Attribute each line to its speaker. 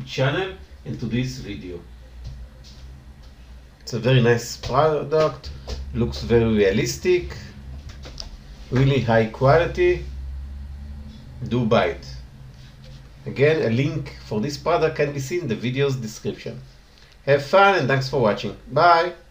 Speaker 1: YouTube channel and to this video. It's a very nice product, looks very realistic, really high quality. Do buy it. Again, a link for this product can be seen in the video's description. Have fun and thanks for watching. Bye!